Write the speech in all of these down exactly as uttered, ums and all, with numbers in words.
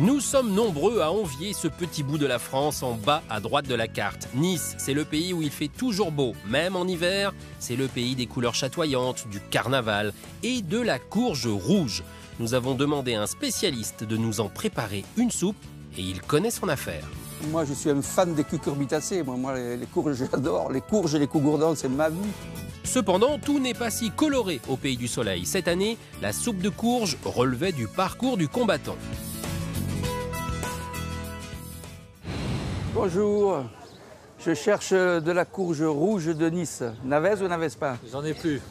Nous sommes nombreux à envier ce petit bout de la France en bas à droite de la carte. Nice, c'est le pays où il fait toujours beau, même en hiver. C'est le pays des couleurs chatoyantes, du carnaval et de la courge rouge. Nous avons demandé à un spécialiste de nous en préparer une soupe et il connaît son affaire. Moi, je suis un fan des cucurbitacées. Moi, moi les, les courges, j'adore. Les courges et les cougourdons, c'est ma vie. Cependant, tout n'est pas si coloré au pays du soleil. Cette année, la soupe de courge relevait du parcours du combattant. Bonjour, je cherche de la courge rouge de Nice. N'avez ou n'avez pas? J'en ai plus.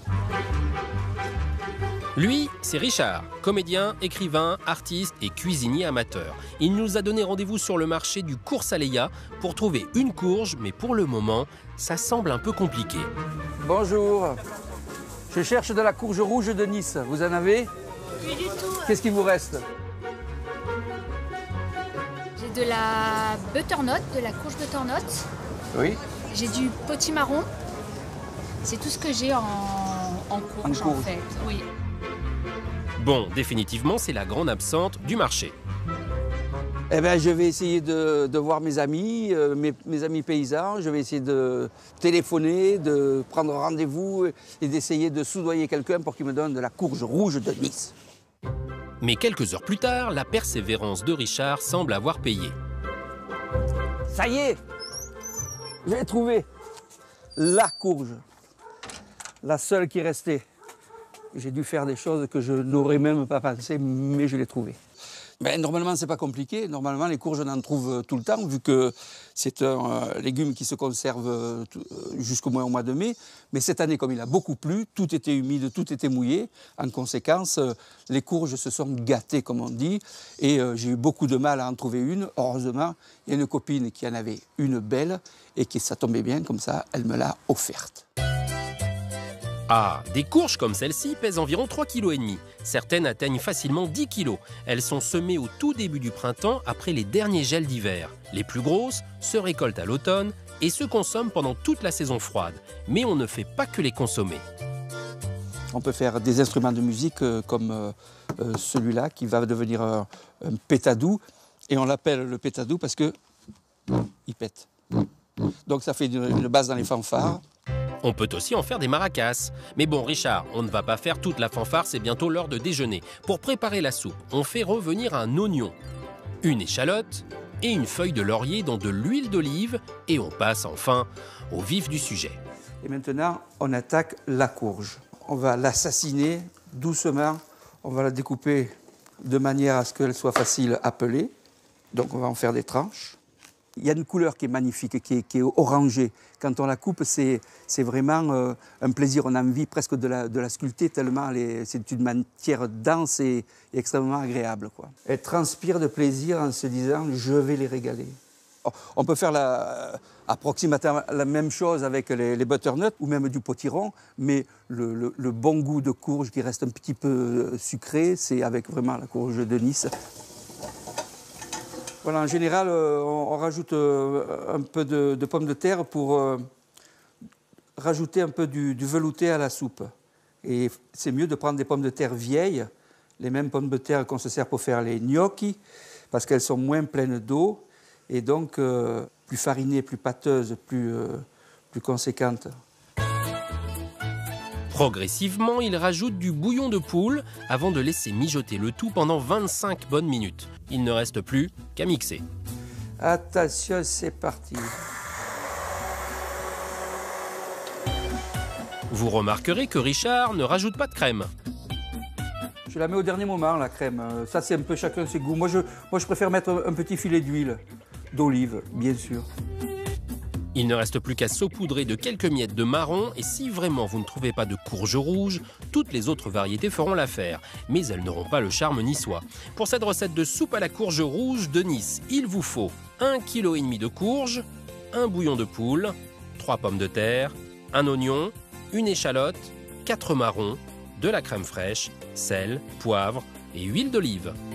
Lui, c'est Richard, comédien, écrivain, artiste et cuisinier amateur. Il nous a donné rendez-vous sur le marché du Cours-Saleya pour trouver une courge, mais pour le moment, ça semble un peu compliqué. Bonjour, je cherche de la courge rouge de Nice. Vous en avez? Plus du tout. Qu'est-ce qui vous reste? J'ai de la butternut, de la courge butternut. Oui. J'ai du potimarron. C'est tout ce que j'ai en, en courge, En en courge. fait. Oui. Bon, définitivement, c'est la grande absente du marché. Eh bien, je vais essayer de, de voir mes amis, euh, mes, mes amis paysans. Je vais essayer de téléphoner, de prendre rendez-vous et d'essayer de soudoyer quelqu'un pour qu'il me donne de la courge rouge de Nice. Mais quelques heures plus tard, la persévérance de Richard semble avoir payé. Ça y est, je l'ai trouvé. La courge, la seule qui restait. J'ai dû faire des choses que je n'aurais même pas pensé, mais je l'ai trouvée. Ben, normalement, ce n'est pas compliqué. Normalement, les courges, on en trouve tout le temps, vu que c'est un euh, légume qui se conserve euh, jusqu'au moins au mois de mai. Mais cette année, comme il a beaucoup plu, tout était humide, tout était mouillé. En conséquence, euh, les courges se sont gâtées, comme on dit. Et euh, j'ai eu beaucoup de mal à en trouver une. Heureusement, il y a une copine qui en avait une belle et qui, ça tombait bien, comme ça, elle me l'a offerte. Ah, des courges comme celle-ci pèsent environ trois virgule cinq kilos. Certaines atteignent facilement dix kilos. Elles sont semées au tout début du printemps après les derniers gels d'hiver. Les plus grosses se récoltent à l'automne et se consomment pendant toute la saison froide. Mais on ne fait pas que les consommer. On peut faire des instruments de musique euh, comme euh, euh, celui-là qui va devenir un, un pétadou. Et on l'appelle le pétadou parce que il pète. Donc ça fait une, une base dans les fanfares. On peut aussi en faire des maracas. Mais bon, Richard, on ne va pas faire toute la fanfare, c'est bientôt l'heure de déjeuner. Pour préparer la soupe, on fait revenir un oignon, une échalote et une feuille de laurier dans de l'huile d'olive et on passe enfin au vif du sujet. Et maintenant, on attaque la courge. On va l'assassiner doucement. On va la découper de manière à ce qu'elle soit facile à peler. Donc on va en faire des tranches. Il y a une couleur qui est magnifique, qui est, qui est orangée. Quand on la coupe, c'est vraiment euh, un plaisir. On a envie presque de la, de la sculpter tellement c'est une matière dense et, et extrêmement agréable, quoi. Elle transpire de plaisir en se disant « je vais les régaler ». On peut faire la, approximativement la même chose avec les, les butternuts ou même du potiron, mais le, le, le bon goût de courge qui reste un petit peu sucré, c'est avec vraiment la courge de Nice. Voilà, en général, euh, on, on rajoute euh, un peu de, de pommes de terre pour euh, rajouter un peu du, du velouté à la soupe. Et c'est mieux de prendre des pommes de terre vieilles, les mêmes pommes de terre qu'on se sert pour faire les gnocchis, parce qu'elles sont moins pleines d'eau et donc euh, plus farinées, plus pâteuses, plus, euh, plus conséquentes. Progressivement, il rajoute du bouillon de poule avant de laisser mijoter le tout pendant vingt-cinq bonnes minutes. Il ne reste plus qu'à mixer. Attention, c'est parti. Vous remarquerez que Richard ne rajoute pas de crème. Je la mets au dernier moment, la crème. Ça, c'est un peu chacun ses goûts. Moi, je, moi, je préfère mettre un petit filet d'huile, d'olive, bien sûr. Il ne reste plus qu'à saupoudrer de quelques miettes de marron et si vraiment vous ne trouvez pas de courge rouge, toutes les autres variétés feront l'affaire. Mais elles n'auront pas le charme niçois. Pour cette recette de soupe à la courge rouge de Nice, il vous faut un virgule cinq kilos de courge, un bouillon de poule, trois pommes de terre, un oignon, une échalote, quatre marrons, de la crème fraîche, sel, poivre et huile d'olive.